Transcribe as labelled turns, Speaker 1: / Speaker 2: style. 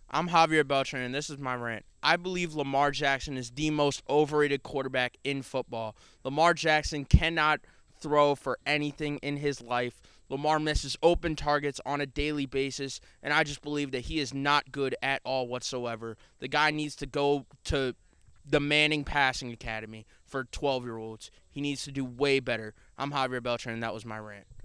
Speaker 1: I'm Javier Beltran, and this is my rant. I believe Lamar Jackson is the most overrated quarterback in football. Lamar Jackson cannot throw for anything in his life. Lamar misses open targets on a daily basis, and I just believe that he is not good at all whatsoever. The guy needs to go to the Manning Passing Academy for 12-year-olds. He needs to do way better. I'm Javier Beltran, and that was my rant.